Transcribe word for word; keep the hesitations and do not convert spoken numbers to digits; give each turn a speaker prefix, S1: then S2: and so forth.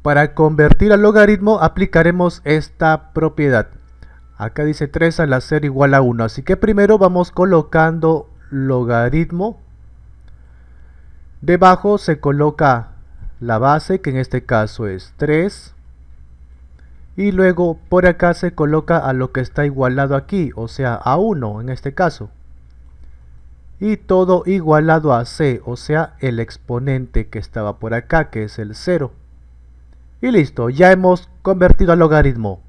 S1: Para convertir al logaritmo aplicaremos esta propiedad. Acá dice tres a la cero igual a uno, así que primero vamos colocando logaritmo. Debajo se coloca la base, que en este caso es tres. Y luego por acá se coloca a lo que está igualado aquí, o sea a uno en este caso. Y todo igualado a c, o sea el exponente que estaba por acá, que es el cero. Y listo, ya hemos convertido al logaritmo.